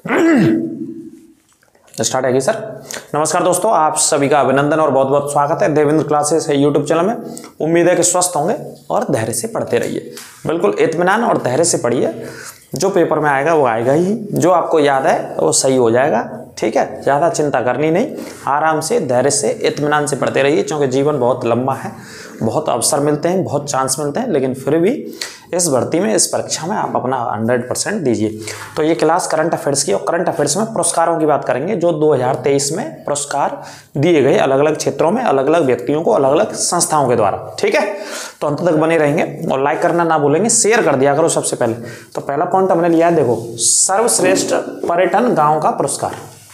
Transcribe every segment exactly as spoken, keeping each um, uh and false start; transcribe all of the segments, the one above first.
Start है कि sir. नमस्कार दोस्तों, आप सभी का अभिनंदन और बहुत बहुत स्वागत है देवेंद्र क्लासेस है यूट्यूब चैनल में। उम्मीद है कि स्वस्थ होंगे और धैर्य से पढ़ते रहिए। बिल्कुल इत्मीनान और धैर्य से पढ़िए। जो पेपर में आएगा वो आएगा ही, जो आपको याद है वो सही हो जाएगा। ठीक है, ज़्यादा चिंता करनी नहीं, आराम से धैर्य से इत्मीनान से पढ़ते रहिए, क्योंकि जीवन बहुत लंबा है, बहुत अवसर मिलते हैं, बहुत चांस मिलते हैं, लेकिन फिर भी इस भर्ती में, इस परीक्षा में आप अपना हंड्रेड परसेंट दीजिए। तो ये क्लास करंट अफेयर्स की, और करंट अफेयर्स में पुरस्कारों की बात करेंगे जो दो हज़ार तेईस में पुरस्कार दिए गए अलग अलग क्षेत्रों में, अलग अलग व्यक्तियों को, अलग अलग संस्थाओं के द्वारा। ठीक है, तो अंत तक बने रहेंगे और लाइक करना ना भूलेंगे, शेयर कर दिया करो सबसे पहले। तो पहला पॉइंट हमने लिया है, देखो, सर्वश्रेष्ठ पर्यटन गाँव का पुरस्कार।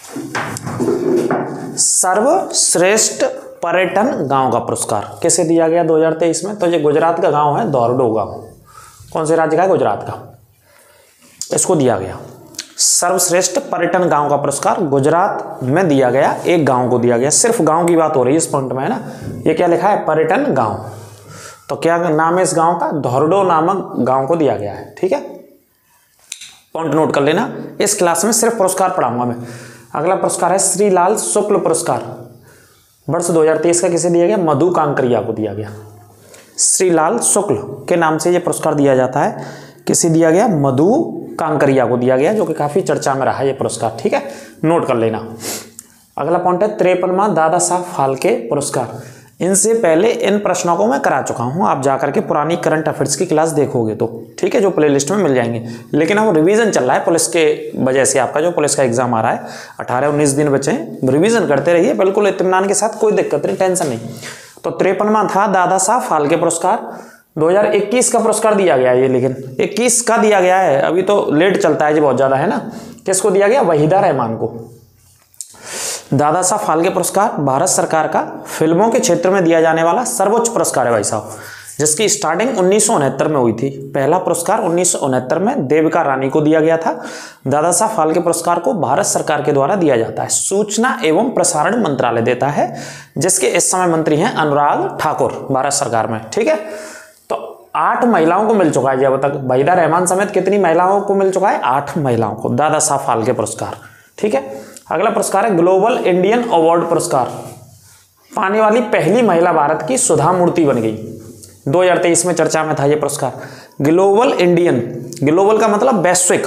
सर्वश्रेष्ठ पर्यटन गांव का पुरस्कार किसे दिया गया दो हज़ार तेईस में? तो ये गुजरात का गांव है धोरडो गांव। कौन से राज्य का है? गुजरात का। इसको दिया गया सर्वश्रेष्ठ पर्यटन गांव का पुरस्कार, गुजरात में दिया गया, एक गांव को दिया गया। सिर्फ गांव की बात हो रही है इस पॉइंट में, है ना। ये क्या लिखा है? पर्यटन गांव। तो क्या नाम है इस गांव का? धोरडो नामक गांव को दिया गया है। ठीक है, पॉइंट नोट कर लेना। इस क्लास में सिर्फ पुरस्कार पढ़ाऊंगा मैं। अगला पुरस्कार है श्रीलाल शुक्ल पुरस्कार। वर्ष दो हज़ार तेईस का किसे दिया गया? मधु कांकरिया को दिया गया। श्रीलाल शुक्ल के नाम से यह पुरस्कार दिया जाता है। किसे दिया गया? मधु कांकरिया को दिया गया, जो कि काफी चर्चा में रहा है यह पुरस्कार। ठीक है, नोट कर लेना। अगला पॉइंट है तिरपनवा दादा साहब फाल्के पुरस्कार। इनसे पहले इन प्रश्नों को मैं करा चुका हूं, आप जाकर के पुरानी करंट अफेयर्स की क्लास देखोगे तो। ठीक है, जो प्लेलिस्ट में मिल जाएंगे। लेकिन अब रिवीजन चल रहा है पुलिस के वजह से, आपका जो पुलिस का एग्जाम आ रहा है, अठारह उन्नीस दिन बचे हैं, रिवीजन करते रहिए बिल्कुल इत्मीनान के साथ, कोई दिक्कत नहीं, टेंशन नहीं। तो तिरपनवा था दादा साहब फाल्के पुरस्कार। दो हज़ार इक्कीस का पुरस्कार दिया गया है ये, लेकिन इक्कीस का दिया गया है, अभी तो लेट चलता है जी, बहुत ज्यादा, है ना। किसको दिया गया? वहीदा रहमान को। दादा साहब फाल्के पुरस्कार भारत सरकार का फिल्मों के क्षेत्र में दिया जाने वाला सर्वोच्च पुरस्कार है भाई साहब, जिसकी स्टार्टिंग उन्नीस सौ उनहत्तर में हुई थी। पहला पुरस्कार उन्नीस सौ उनहत्तर में देविका रानी को दिया गया था। दादा साहब फाल्के पुरस्कार को भारत सरकार के द्वारा दिया जाता है, सूचना एवं प्रसारण मंत्रालय देता है, जिसके इस समय मंत्री हैं अनुराग ठाकुर भारत सरकार में। ठीक है, तो आठ महिलाओं को मिल चुका है जी अब तक। वहीदा रहमान समेत कितनी महिलाओं को मिल चुका है? आठ महिलाओं को दादा साहब फाल्के पुरस्कार। ठीक है, अगला पुरस्कार है ग्लोबल इंडियन अवार्ड पुरस्कार। पाने वाली पहली महिला भारत की सुधा मूर्ति बन गई। दो हज़ार तेईस में चर्चा में था यह पुरस्कार। ग्लोबल इंडियन, ग्लोबल का मतलब वैश्विक,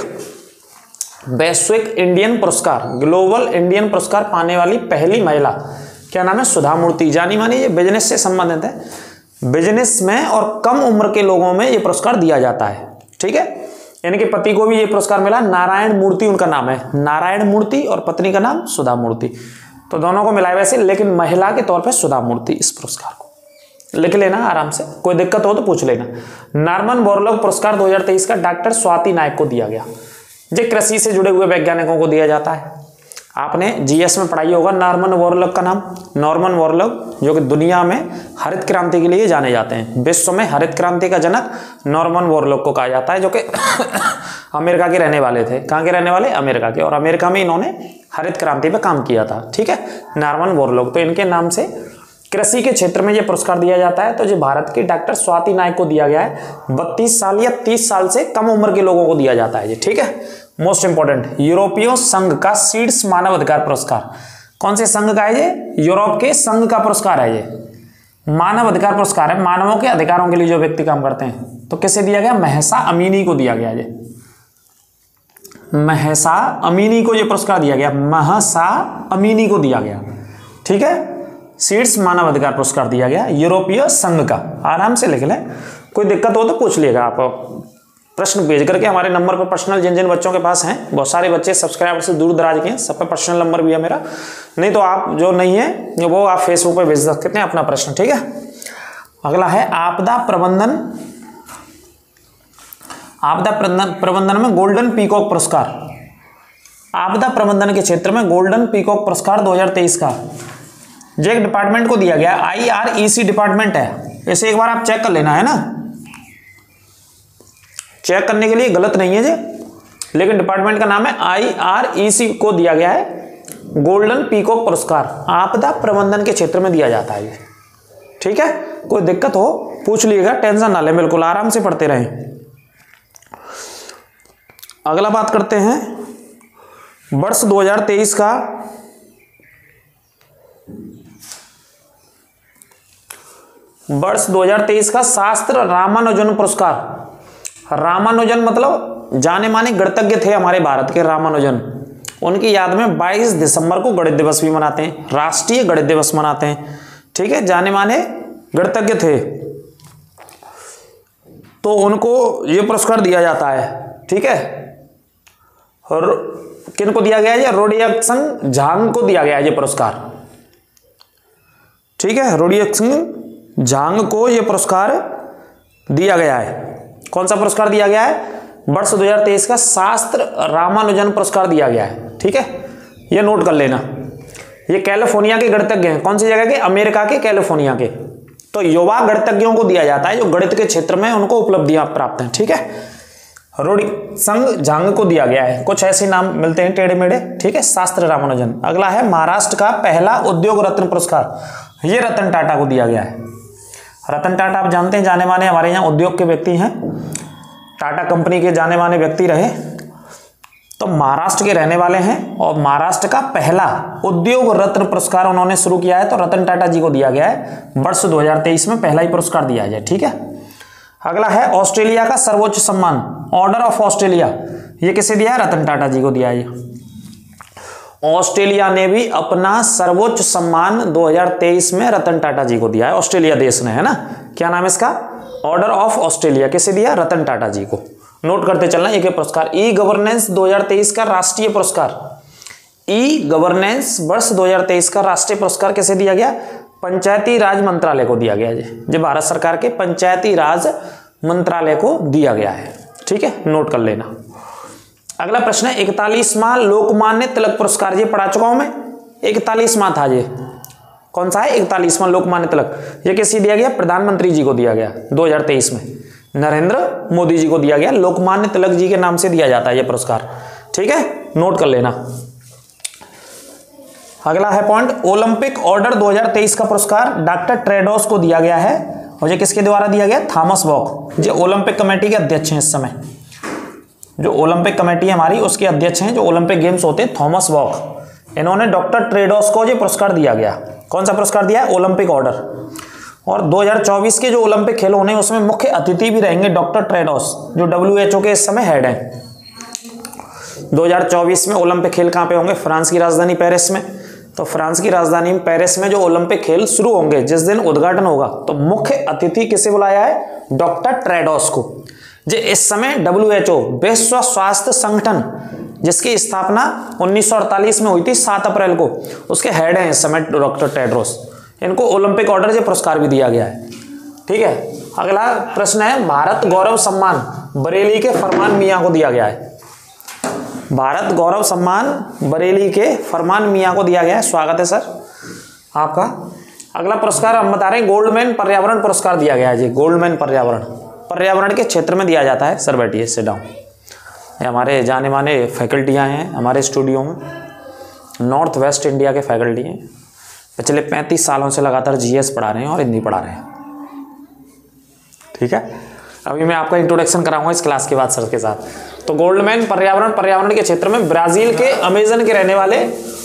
वैश्विक इंडियन पुरस्कार, ग्लोबल इंडियन पुरस्कार पाने वाली पहली महिला, क्या नाम है? सुधा मूर्ति। जानी मानी ये बिजनेस से संबंधित है। बिजनेस में और कम उम्र के लोगों में यह पुरस्कार दिया जाता है। ठीक है, इनके पति को भी ये पुरस्कार मिला, नारायण मूर्ति उनका नाम है, नारायण मूर्ति, और पत्नी का नाम सुधा मूर्ति। तो दोनों को मिला है वैसे, लेकिन महिला के तौर पे सुधा मूर्ति। इस पुरस्कार को लिख लेना आराम से, कोई दिक्कत हो तो पूछ लेना। नॉर्मन बोरलॉग पुरस्कार दो हज़ार तेईस का डॉक्टर स्वाति नायक को दिया गया। जो कृषि से जुड़े हुए वैज्ञानिकों को दिया जाता है। आपने जीएस में पढ़ाई होगा नॉर्मन बोरलॉग का नाम। नॉर्मन बोरलॉग जो कि दुनिया में हरित क्रांति के लिए जाने जाते हैं, विश्व में हरित क्रांति का जनक नॉर्मन बोरलॉग को कहा जाता है, जो कि अमेरिका के रहने वाले थे। कहाँ के रहने वाले? अमेरिका के। और अमेरिका में इन्होंने हरित क्रांति पे काम किया था। ठीक है, नॉर्मन बोरलॉग, तो इनके नाम से कृषि के क्षेत्र में यह पुरस्कार दिया जाता है। तो जो भारत की डॉक्टर स्वाति नायक को दिया गया है। बत्तीस साल या तीस साल से कम उम्र के लोगों को दिया जाता है ये। ठीक है, मोस्ट इंपोर्टेंट, यूरोपीय संघ का शीर्ष मानव अधिकार पुरस्कार। कौन से संघ का है ये? यूरोप के संघ का पुरस्कार है ये। मानव अधिकार पुरस्कार है, मानवों के अधिकारों के लिए जो व्यक्ति काम करते हैं। तो किसे दिया गया? महसा अमीनी को दिया गया ये। महसा अमीनी को ये पुरस्कार दिया गया, महसा अमीनी को दिया गया। ठीक है, शीर्ष मानव अधिकार पुरस्कार दिया गया यूरोपीय संघ का। आराम से लिख लें, कोई दिक्कत हो तो पूछ लिएगा आप, प्रश्न भेज करके हमारे नंबर पर पर्सनल, जिन जिन बच्चों के पास हैं, बहुत सारे बच्चे सब्सक्राइबर से दूर दराज के हैं, सब पे पर्सनल नंबर भी है मेरा। नहीं तो आप जो नहीं है वो आप फेसबुक पे भेज सकते हैं अपना प्रश्न। ठीक है, अगला है आपदा प्रबंधन। आपदा प्रबंधन में गोल्डन पीकॉक पुरस्कार। आपदा प्रबंधन के क्षेत्र में गोल्डन पीकॉक पुरस्कार दो हज़ार तेईस का जो एक डिपार्टमेंट को दिया गया, I R E C department है। इसे एक बार आप चेक कर लेना, है ना। चेक करने के लिए गलत नहीं है जी, लेकिन डिपार्टमेंट का नाम है आई आर ई सी को दिया गया है गोल्डन पीकॉक पुरस्कार। आपदा प्रबंधन के क्षेत्र में दिया जाता है ये। ठीक है, कोई दिक्कत हो पूछ लीजिएगा, टेंशन ना लें, बिल्कुल आराम से पढ़ते रहें। अगला बात करते हैं वर्ष दो हज़ार तेईस का वर्ष दो हज़ार तेईस का शास्त्र रामानुजन पुरस्कार। रामानुजन मतलब जाने माने गणितज्ञ थे हमारे भारत के रामानुजन। उनकी याद में बाईस दिसंबर को गणित दिवस भी मनाते हैं, राष्ट्रीय गणित दिवस मनाते हैं। ठीक है, जाने माने गणितज्ञ थे तो उनको यह पुरस्कार दिया जाता है। ठीक है, और किन को दिया गया है? रोडियक्सन झांग को दिया गया है ये पुरस्कार। ठीक है, रोडियक्सन झांग को यह पुरस्कार दिया गया है। कौन सा पुरस्कार दिया गया है? वर्ष दो हज़ार तेईस का शास्त्र रामानुजन पुरस्कार दिया गया है। ठीक है, यह नोट कर लेना। ये कैलिफोर्निया के गणितज्ञ हैं। कौन सी जगह के? अमेरिका के कैलिफोर्निया के। तो युवा गणितज्ञों को दिया जाता है जो गणित के क्षेत्र में उनको उपलब्धियां प्राप्त हैं। ठीक है, रोडिक्सन झांग को दिया गया है। कुछ ऐसे नाम मिलते हैं टेढ़े मेढ़े। ठीक है, शास्त्र रामानुजन। अगला है महाराष्ट्र का पहला उद्योग रत्न पुरस्कार। यह रतन टाटा को दिया गया है। रतन टाटा आप जानते हैं, जाने माने हमारे यहाँ उद्योग के व्यक्ति हैं, टाटा कंपनी के जाने माने व्यक्ति रहे। तो महाराष्ट्र के रहने वाले हैं और महाराष्ट्र का पहला उद्योग रत्न पुरस्कार उन्होंने शुरू किया है, तो रतन टाटा जी को दिया गया है। वर्ष दो हज़ार तेईस में पहला ही पुरस्कार दिया जाए। ठीक है, अगला है ऑस्ट्रेलिया का सर्वोच्च सम्मान ऑर्डर ऑफ ऑस्ट्रेलिया। ये किसे दिया है? रतन टाटा जी को दिया है। ऑस्ट्रेलिया ने भी अपना सर्वोच्च सम्मान दो हज़ार तेईस में रतन टाटा जी को दिया है। ऑस्ट्रेलिया देश ने, है ना। क्या नाम है इसका? Order of Australia. किसे दिया? रतन टाटा जी को। नोट करते चलना एक एक पुरस्कार। ई गवर्नेंस दो हज़ार तेईस का राष्ट्रीय पुरस्कार। ई गवर्नेंस वर्ष दो हज़ार तेईस का राष्ट्रीय पुरस्कार किसे दिया गया? पंचायती राज मंत्रालय को दिया गया है। जो भारत सरकार के पंचायती राज मंत्रालय को दिया गया है। ठीक है, नोट कर लेना। अगला प्रश्न है इकतालीसवां लोकमान्य तिलक पुरस्कार। ये पढ़ा चुका हूं मैं, इकतालीसवां था ये। कौन सा है? इकतालीसवां लोकमान्य तिलक। ये किसे दिया गया? प्रधानमंत्री जी को दिया गया दो हज़ार तेईस में। नरेंद्र मोदी जी को दिया गया। लोकमान्य तिलक जी के नाम से दिया जाता है यह पुरस्कार। ठीक है, नोट कर लेना। अगला है पॉइंट ओलंपिक ऑर्डर दो हज़ार तेईस का पुरस्कार डॉक्टर टेड्रोस को दिया गया है। और ये किसके द्वारा दिया गया? Thomas Bach. जो ओलंपिक कमेटी के अध्यक्ष हैं इस समय, जो ओलंपिक कमेटी है हमारी उसके अध्यक्ष हैं, जो ओलंपिक गेम्स होते हैं, थॉमस बॉक। इन्होंने डॉक्टर टेड्रोस को ये पुरस्कार दिया गया। कौन सा पुरस्कार दिया है? Olympic order. और दो हज़ार चौबीस के जो ओलंपिक खेल होने उसमें मुख्य अतिथि भी रहेंगे डॉक्टर टेड्रोस, जो डब्ल्यू एच ओ के इस समय हेड हैं। दो हज़ार चौबीस में ओलंपिक खेल कहाँ पे होंगे? फ्रांस की राजधानी पेरिस में। तो फ्रांस की राजधानी पेरिस में जो ओलंपिक खेल शुरू होंगे, जिस दिन उद्घाटन होगा, तो मुख्य अतिथि किसे बुलाया है? डॉक्टर टेड्रोस को। जो इस समय डब्ल्यू एच ओ विश्व स्वास्थ्य संगठन, जिसकी स्थापना उन्नीस सौ अड़तालीस में हुई थी सात अप्रैल को, उसके हेड हैं इस समय डॉक्टर टेड्रोस। इनको ओलंपिक ऑर्डर से पुरस्कार भी दिया गया है। ठीक है, अगला प्रश्न है भारत गौरव सम्मान बरेली के फरमान मियां को दिया गया है। भारत गौरव सम्मान बरेली के फरमान मियां को दिया गया है। स्वागत है सर आपका। अगला पुरस्कार हम बता रहे हैं गोल्डमैन पर्यावरण पुरस्कार दिया गया है जी। गोल्डमैन पर्यावरण, पर्यावरण के क्षेत्र में दिया जाता है। सर बैठिए, सिट डाउन। ये हमारे जाने माने फैकल्टियाँ हैं हमारे स्टूडियो में, नॉर्थ वेस्ट इंडिया के फैकल्टी हैं। पिछले पैंतीस सालों से लगातार जीएस पढ़ा रहे हैं और हिंदी पढ़ा रहे हैं। ठीक है, अभी मैं आपका इंट्रोडक्शन कराऊंगा इस क्लास के बाद सर के साथ। तो गोल्डमैन पर्यावरण, पर्यावरण के क्षेत्र में ब्राजील के अमेजन के रहने वाले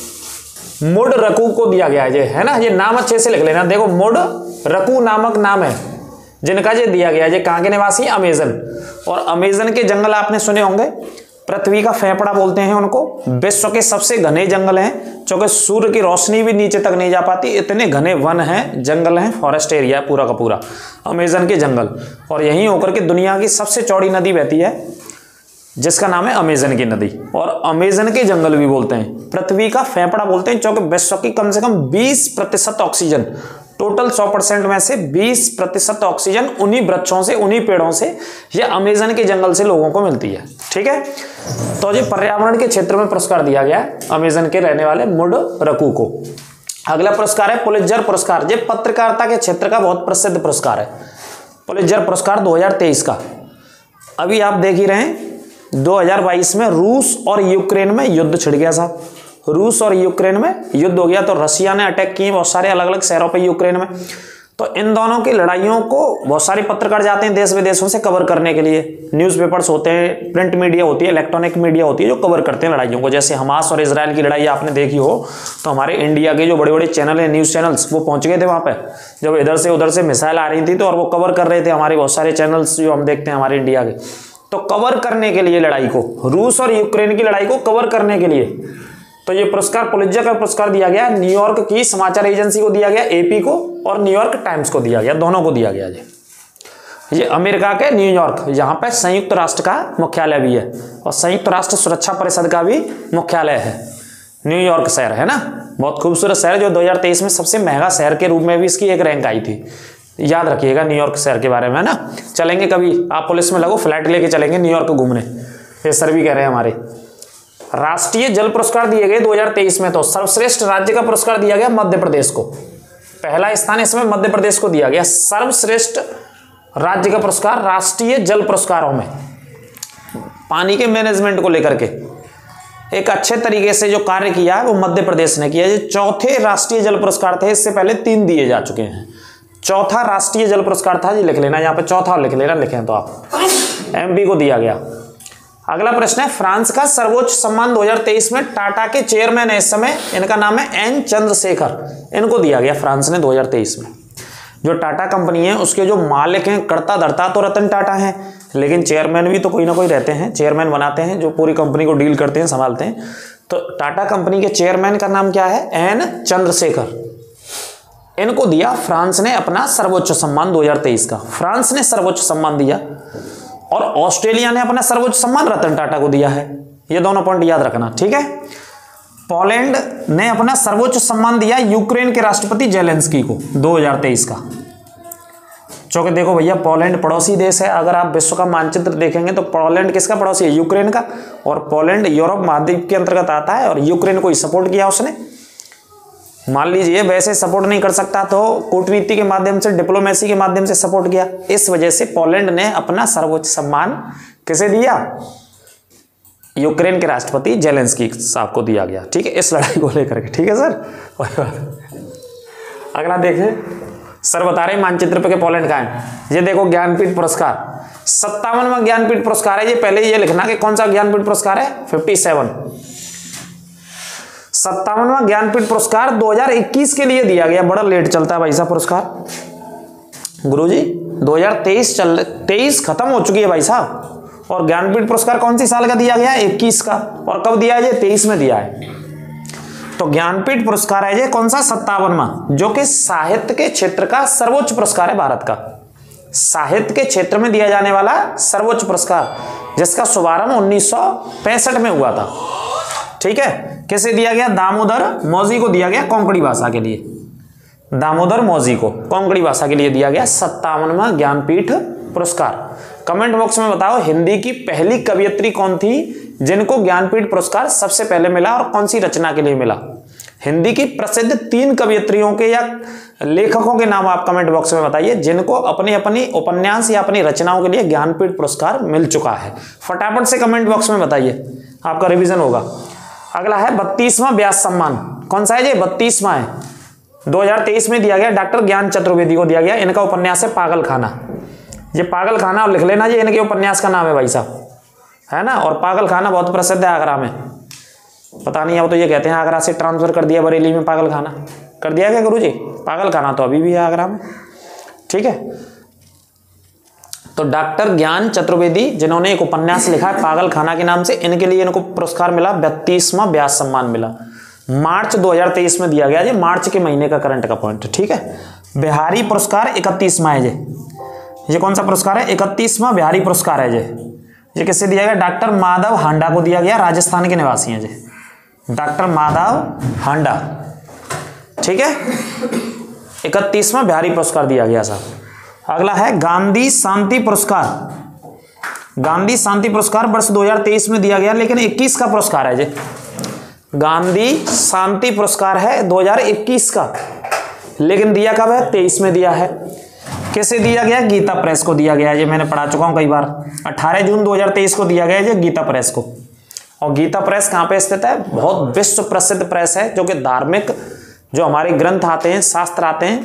मुड रकू को दिया गया है। ये है ना, ये नाम अच्छे से लिख लेना। देखो, मुड रकू नामक नाम है जिनका ये दिया गया है। ये कहाँ के निवासी? अमेजन। और अमेजन के जंगल आपने सुने होंगे, पृथ्वी का फेफड़ा बोलते हैं उनको। विश्व के सबसे घने जंगल हैं, क्योंकि सूर्य की रोशनी भी नीचे तक नहीं जा पाती, इतने घने वन हैं, जंगल हैं, फॉरेस्ट एरिया है पूरा का पूरा अमेजन के जंगल। और यहीं होकर के दुनिया की सबसे चौड़ी नदी बहती है, जिसका नाम है अमेजन की नदी। और अमेजन के जंगल भी बोलते हैं, पृथ्वी का फेफड़ा बोलते हैं, क्योंकि विश्व की कम से कम बीस प्रतिशत ऑक्सीजन, टोटल सौ परसेंट में से बीस प्रतिशत ऑक्सीजन उन्हीं वृक्षों से, उन्हीं पेड़ों से, ये अमेजन के जंगल से लोगों को मिलती है। ठीक है, तो ये पर्यावरण के क्षेत्र में पुरस्कार दिया गया अमेजन के रहने वाले मुड रकू को। अगला पुरस्कार है पुलित्जर पुरस्कार। ये पत्रकारिता के क्षेत्र का बहुत प्रसिद्ध पुरस्कार है, पुलित्जर पुरस्कार दो हज़ार तेईस का। अभी आप देख ही रहे हैं, दो हज़ार बाईस में रूस और यूक्रेन में युद्ध छिड़ गया था। रूस और यूक्रेन में युद्ध हो गया, तो रसिया ने अटैक किए बहुत सारे अलग अलग शहरों पे यूक्रेन में। तो इन दोनों की लड़ाइयों को बहुत सारे पत्रकार जाते हैं देश विदेशों से कवर करने के लिए। न्यूज़पेपर्स होते हैं, प्रिंट मीडिया होती है, इलेक्ट्रॉनिक मीडिया होती है जो कवर करते हैं लड़ाइयों को। जैसे हमास और इजराइल की लड़ाई आपने देखी हो तो हमारे इंडिया के जो बड़े बड़े चैनल हैं, न्यूज़ चैनल्स, वो पहुंच गए थे वहाँ पे जब इधर से उधर से मिसाइल आ रही थी तो, और वो कवर कर रहे थे हमारे बहुत सारे चैनल्स जो हम देखते हैं हमारे इंडिया के। तो कवर करने के लिए लड़ाई को, रूस और यूक्रेन की लड़ाई को कवर करने के लिए तो ये पुरस्कार पुलित्जर का पुरस्कार दिया गया न्यूयॉर्क की समाचार एजेंसी को दिया गया, एपी को, और न्यूयॉर्क टाइम्स को दिया गया, दोनों को दिया गया। ये ये अमेरिका के न्यूयॉर्क, यहाँ पे संयुक्त राष्ट्र का मुख्यालय भी है और संयुक्त राष्ट्र सुरक्षा परिषद का भी मुख्यालय है। न्यूयॉर्क शहर है ना, बहुत खूबसूरत शहर जो दो हजार तेईस में सबसे महंगा शहर के रूप में भी इसकी एक रैंक आई थी। याद रखिएगा न्यूयॉर्क शहर के बारे में ना। चलेंगे कभी आप पुलिस में लगो, फ्लाइट लेके चलेंगे न्यूयॉर्क घूमने, ये सर भी कह रहे हैं हमारे। राष्ट्रीय जल पुरस्कार दिए गए दो हजार तेईस में, तो सर्वश्रेष्ठ राज्य का पुरस्कार दिया गया मध्य प्रदेश को। पहला स्थान इसमें मध्य प्रदेश को दिया गया सर्वश्रेष्ठ राज्य का पुरस्कार राष्ट्रीय जल पुरस्कारों में। पानी के मैनेजमेंट को लेकर के एक अच्छे तरीके से जो कार्य किया है वो मध्य प्रदेश ने किया। ये चौथे राष्ट्रीय जल पुरस्कार थे, इससे पहले तीन दिए जा चुके हैं। चौथा राष्ट्रीय जल पुरस्कार था, जी लिख लेना यहाँ पे, चौथा लिख लेना, लिखें तो आप, एमपी को दिया गया। अगला प्रश्न है, फ्रांस का सर्वोच्च सम्मान दो हजार तेईस में टाटा के चेयरमैन है इस समय, इनका नाम है एन चंद्रशेखर, इनको दिया गया फ्रांस ने दो हजार तेईस में। जो टाटा कंपनी है उसके जो मालिक हैं, कर्ता धर्ता तो रतन टाटा हैं, लेकिन चेयरमैन भी तो कोई ना कोई रहते हैं, चेयरमैन बनाते हैं जो पूरी कंपनी को डील करते हैं, संभालते हैं। तो टाटा कंपनी के चेयरमैन का नाम क्या है? एन चंद्रशेखर। इनको दिया फ्रांस ने अपना सर्वोच्च सम्मान दो हजार तेईस का, फ्रांस ने सर्वोच्च सम्मान दिया। और ऑस्ट्रेलिया ने अपना सर्वोच्च सम्मान रतन टाटा को दिया है। ये दोनों पॉइंट याद रखना, ठीक है। पोलैंड ने अपना सर्वोच्च सम्मान दिया यूक्रेन के राष्ट्रपति जेलेंस्की को दो हजार तेईस का। क्योंकि देखो भैया, पोलैंड पड़ोसी देश है। अगर आप विश्व का मानचित्र देखेंगे तो पोलैंड किसका पड़ोसी है? यूक्रेन का। और पोलैंड यूरोप महाद्वीप के अंतर्गत आता है और यूक्रेन को ही सपोर्ट किया उसने। मान लीजिए वैसे सपोर्ट नहीं कर सकता तो कूटनीति के माध्यम से, डिप्लोमेसी के माध्यम से सपोर्ट किया। इस वजह से पोलैंड ने अपना सर्वोच्च सम्मान किसे दिया? यूक्रेन के राष्ट्रपति जेलेंस्की साहब को दिया गया, ठीक है, इस लड़ाई को लेकर के, ठीक है सर। अगला देखें, सर बता रहे मानचित्र पे के पोलैंड का है। ये देखो ज्ञानपीठ पुरस्कार, सत्तावनवा ज्ञानपीठ पुरस्कार है। ये पहले ये लिखना कि कौन सा ज्ञानपीठ पुरस्कार है? सत्तावन। सत्तावनवा ज्ञानपीठ पुरस्कार दो हजार इक्कीस के लिए दिया गया। बड़ा लेट चलता है भाई साहब पुरस्कार। गुरुजी दो हजार तेईस चल तेईस खत्म हो चुकी है भाई साहब, और ज्ञानपीठ पुरस्कार कौन सी साल का दिया गया? इक्कीस का। और कब दिया है? ये तेईस में दिया है। तो ज्ञानपीठ पुरस्कार है ये कौन सा? सत्तावनवा, जो कि साहित्य के क्षेत्र का सर्वोच्च पुरस्कार है भारत का। साहित्य के क्षेत्र में दिया जाने वाला सर्वोच्च पुरस्कार, जिसका शुभारंभ उन्नीस सौ पैंसठ में हुआ था, ठीक है। किसे दिया गया? दामोदर मौजी को दिया गया, कोंकणी भाषा के लिए। दामोदर मौजी को कोंकणी भाषा के लिए दिया गया सत्तावनवा ज्ञानपीठ पुरस्कार। कमेंट बॉक्स में बताओ हिंदी की पहली कवयित्री कौन थी जिनको ज्ञानपीठ पुरस्कार सबसे पहले मिला, और कौन सी रचना के लिए मिला? हिंदी की प्रसिद्ध तीन कवयित्रियों के या लेखकों के नाम आप कमेंट बॉक्स में बताइए जिनको अपनी अपनी उपन्यास या अपनी रचनाओं के लिए ज्ञानपीठ पुरस्कार मिल चुका है। फटाफट से कमेंट बॉक्स में बताइए, आपका रिवीजन होगा। अगला है बत्तीसवां व्यास सम्मान। कौन सा है ये? बत्तीसवां है, दो हजार तेईस में दिया गया, डॉक्टर ज्ञान चतुर्वेदी को दिया गया। इनका उपन्यास है पागल खाना। ये पागल खाना और लिख लेना, ये इनके उपन्यास का नाम है भाई साहब, है ना। और पागल खाना बहुत प्रसिद्ध है आगरा में। पता नहीं, अब तो ये कहते हैं आगरा से ट्रांसफर कर दिया बरेली में पागल खाना, कर दिया क्या गुरुजी? पागल खाना तो अभी भी है आगरा में, ठीक है। तो डॉक्टर ज्ञान चतुर्वेदी जिन्होंने एक उपन्यास लिखा है पागल खाना के नाम से, इनके लिए इनको पुरस्कार मिला, बत्तीसवां व्यास सम्मान मिला। मार्च दो हजार तेईस में दिया गया, ये मार्च के महीने का करंट का पॉइंट, ठीक है। बिहारी पुरस्कार इकतीसवां है। ये ये कौन सा पुरस्कार है? इकतीसवां बिहारी पुरस्कार है। ये ये किससे दिया गया? डॉक्टर माधव हांडा को दिया गया, राजस्थान के निवासी हैं ये, डॉक्टर माधव हांडा, ठीक है। इकतीसवां बिहारी पुरस्कार दिया गया साहब। अगला है गांधी शांति पुरस्कार। गांधी शांति पुरस्कार वर्ष दो हजार तेईस में दिया गया, लेकिन इक्कीस का पुरस्कार है ये। गांधी शांति पुरस्कार है दो हजार इक्कीस का, लेकिन दिया कब है? तेईस में दिया है। किसे दिया गया? गीता प्रेस को दिया गया। ये मैंने पढ़ा चुका हूं कई बार। अठारह जून दो हजार तेईस को दिया गया ये गीता प्रेस को। और गीता प्रेस कहाँ पे स्थित है? बहुत विश्व प्रसिद्ध प्रेस है, जो कि धार्मिक जो हमारे ग्रंथ आते हैं, शास्त्र आते हैं,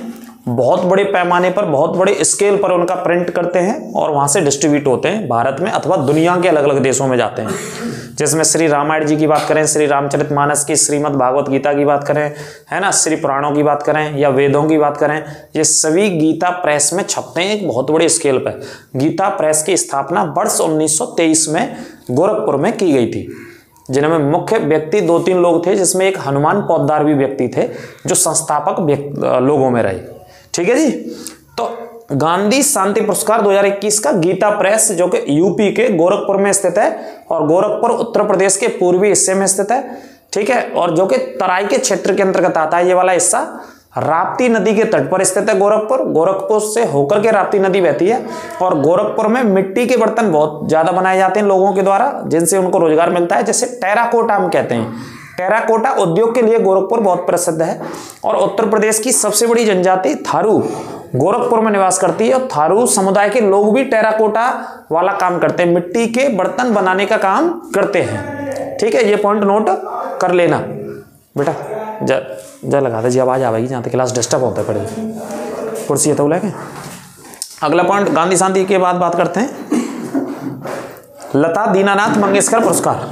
बहुत बड़े पैमाने पर, बहुत बड़े स्केल पर उनका प्रिंट करते हैं और वहां से डिस्ट्रीब्यूट होते हैं भारत में अथवा दुनिया के अलग अलग देशों में जाते हैं। जिसमें श्री रामायण जी की बात करें, श्री रामचरितमानस की, श्रीमद् भागवत गीता की बात करें, है ना, श्री पुराणों की बात करें या वेदों की बात करें, ये सभी गीता प्रेस में छपते हैं एक बहुत बड़े स्केल पर। गीता प्रेस की स्थापना वर्ष उन्नीस सौ तेईस में गोरखपुर में की गई थी, जिनमें मुख्य व्यक्ति दो तीन लोग थे, जिसमें एक हनुमान पौद्दार भी व्यक्ति थे जो संस्थापक लोगों में रहे। ठीक है जी। तो गांधी शांति पुरस्कार दो हज़ार इक्कीस का गीता प्रेस, जो कि यूपी के गोरखपुर में स्थित है और गोरखपुर उत्तर प्रदेश के पूर्वी हिस्से में स्थित है। ठीक है, और जो कि तराई के क्षेत्र के अंतर्गत आता है। ये वाला हिस्सा राप्ती नदी के तट पर स्थित है गोरखपुर। गोरखपुर से होकर के राप्ती नदी बहती है और गोरखपुर में मिट्टी के बर्तन बहुत ज्यादा बनाए जाते हैं लोगों के द्वारा, जिनसे उनको रोजगार मिलता है, जैसे टेराकोटा हम कहते हैं। टेराकोटा उद्योग के लिए गोरखपुर बहुत प्रसिद्ध है। और उत्तर प्रदेश की सबसे बड़ी जनजाति थारू गोरखपुर में निवास करती है और थारू समुदाय के लोग भी टेराकोटा वाला काम करते हैं, मिट्टी के बर्तन बनाने का काम करते हैं। ठीक है, ये पॉइंट नोट कर लेना बेटा। जा जा लगा दे जी, आवाज आवेगी जहाँ तक क्लास डिस्टर्ब होता है। पढ़े कुर्सी है तो लेके अगला पॉइंट गांधी शांति के बाद बात करते हैं। लता दीनानाथ मंगेशकर पुरस्कार,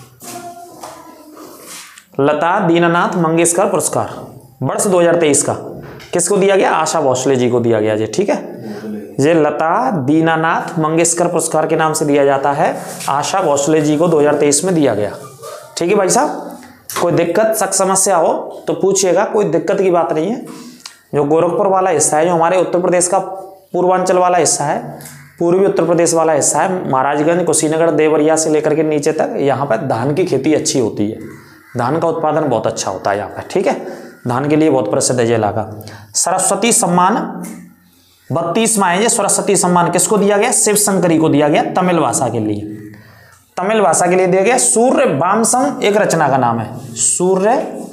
लता दीनानाथ मंगेशकर पुरस्कार वर्ष दो हज़ार तेईस का किसको दिया गया? आशा भोसले जी को दिया गया जी। ठीक है, ये लता दीनानाथ मंगेशकर पुरस्कार के नाम से दिया जाता है। आशा भोसले जी को दो हज़ार तेईस में दिया गया। ठीक है भाई साहब, कोई दिक्कत सक समस्या हो तो पूछिएगा, कोई दिक्कत की बात नहीं है। जो गोरखपुर वाला हिस्सा है, जो हमारे उत्तर प्रदेश का पूर्वांचल वाला हिस्सा है, पूर्वी उत्तर प्रदेश वाला हिस्सा है, महाराजगंज, कुशीनगर, देवरिया से लेकर के नीचे तक, यहाँ पर धान की खेती अच्छी होती है। धान का उत्पादन बहुत अच्छा होता है यहाँ पर। ठीक है, धान के लिए बहुत प्रसिद्ध है ये इलाका। सरस्वती सम्मान बत्तीसवां है ये। सरस्वती सम्मान किसको दिया गया? शिव शंकरी को दिया गया, तमिल भाषा के लिए। तमिल भाषा के लिए दिया गया। सूर्य वामसम एक रचना का नाम है, सूर्य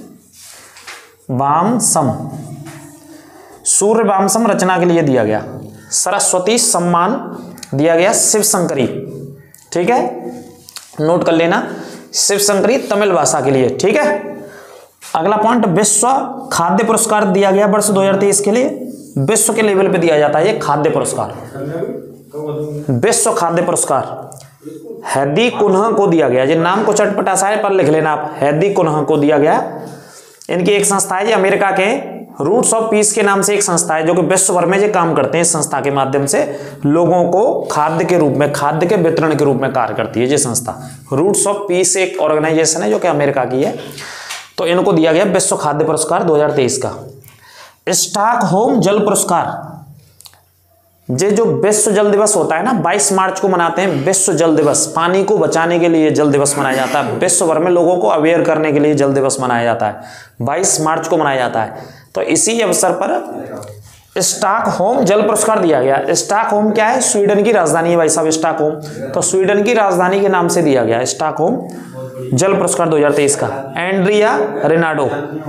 वामसम, सूर्य वामसम रचना के लिए दिया गया। सरस्वती सम्मान दिया गया शिव शंकरी। ठीक है, नोट कर लेना, शिव शंकरी तमिल भाषा के लिए। ठीक है, अगला पॉइंट विश्व खाद्य पुरस्कार दिया गया वर्ष दो हज़ार तेईस के लिए। विश्व के लेवल पे दिया जाता है ये खाद्य पुरस्कार। विश्व खाद्य पुरस्कार हैदी कुन्हा को दिया गया। ये नाम को चटपटा सा है पर लिख लेना आप, हैदी कुन्हा को दिया गया। इनकी एक संस्था है, ये अमेरिका के रूट्स ऑफ पीस के नाम से एक संस्था है, जो कि विश्व भर में ये काम करते हैं। इस संस्था के माध्यम से लोगों को खाद्य के रूप में, खाद्य के वितरण के रूप में कार्य करती है ये संस्था। रूट्स ऑफ पीस एक ऑर्गेनाइजेशन है जो कि अमेरिका की है। तो इनको दिया गया विश्व खाद्य पुरस्कार दो हज़ार तेईस का। स्टॉकहोम जल पुरस्कार, ये जो विश्व जल दिवस होता है ना, बाईस मार्च को मनाते हैं विश्व जल दिवस। पानी को बचाने के लिए जल दिवस मनाया जाता है, विश्व भर में लोगों को अवेयर करने के लिए जल दिवस मनाया जाता है, बाईस मार्च को मनाया जाता है। तो इसी अवसर पर स्टॉकहोम जल पुरस्कार दिया गया। स्टॉकहोम क्या है? स्वीडन की राजधानी है भाई साहब, स्टॉकहोम। तो स्वीडन की राजधानी के नाम से दिया गया स्टॉकहोम जल पुरस्कार दो हज़ार तेईस का। एंड्रिया रेनाडो,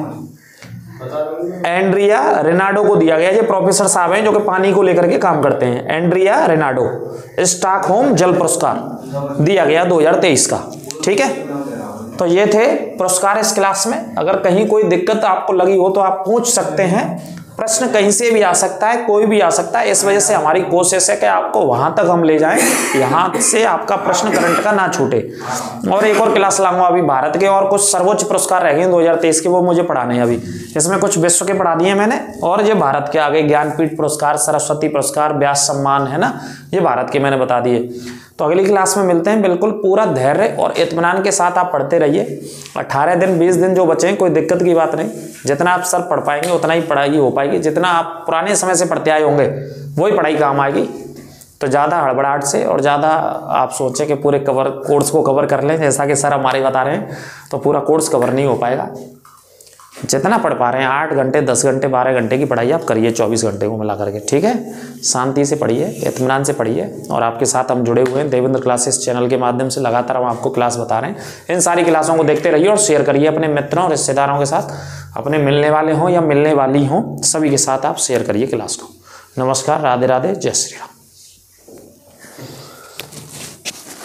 एंड्रिया रेनाडो को दिया गया। ये प्रोफेसर साहब हैं जो कि पानी को लेकर के काम करते हैं। एंड्रिया रेनाडो स्टॉकहोम जल पुरस्कार दिया गया दो हज़ार तेईस का। ठीक है, तो ये थे पुरस्कार इस क्लास में। अगर कहीं कोई दिक्कत आपको लगी हो तो आप पूछ सकते हैं। प्रश्न कहीं से भी आ सकता है, कोई भी आ सकता है। इस वजह से हमारी कोशिश है कि आपको वहां तक हम ले जाएं, यहाँ से आपका प्रश्न करंट का ना छूटे। और एक और क्लास लाऊंगा अभी भारत के, और कुछ सर्वोच्च पुरस्कार रह गए दो हज़ार तेईस के, वो मुझे पढ़ाने हैं अभी। इसमें कुछ विश्व के पढ़ा दिए मैंने, और ये भारत के आगे ज्ञानपीठ पुरस्कार, सरस्वती पुरस्कार, व्यास सम्मान, है ना, ये भारत के मैंने बता दिए। तो अगली क्लास में मिलते हैं। बिल्कुल पूरा धैर्य और इत्मीनान के साथ आप पढ़ते रहिए। अठारह दिन बीस दिन जो बचे हैं, कोई दिक्कत की बात नहीं। जितना आप सर पढ़ पाएंगे उतना ही पढ़ाई हो पाएगी। जितना आप पुराने समय से पढ़ते आए होंगे वही पढ़ाई काम आएगी। तो ज़्यादा हड़बड़ाहट से और ज़्यादा आप सोचें कि पूरे कवर कोर्स को कवर कर लें, जैसा कि सर हमारे बता रहे हैं, तो पूरा कोर्स कवर नहीं हो पाएगा। जितना पढ़ पा रहे हैं, आठ घंटे दस घंटे बारह घंटे की पढ़ाई आप करिए चौबीस घंटे को मिला करके। ठीक है, शांति से पढ़िए, इत्मीनान से पढ़िए। और आपके साथ हम जुड़े हुए हैं देवेंद्र क्लासेस चैनल के माध्यम से, लगातार हम आपको क्लास बता रहे हैं। इन सारी क्लासों को देखते रहिए और शेयर करिए अपने मित्रों और रिश्तेदारों के साथ। अपने मिलने वाले हों या मिलने वाली हों, सभी के साथ आप शेयर करिए क्लास को। नमस्कार, राधे राधे, जय श्री राम।